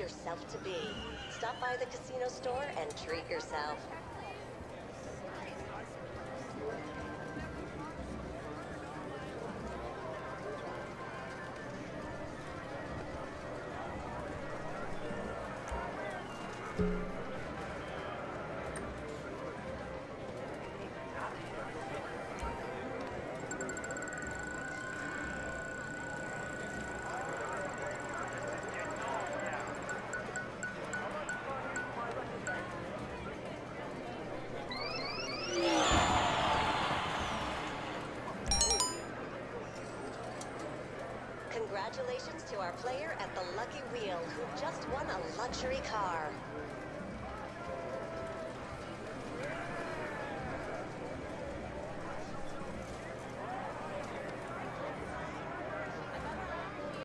yourself to be. Stop by the casino store and treat yourself. Congratulations to our player at the Lucky Wheel who just won a luxury car.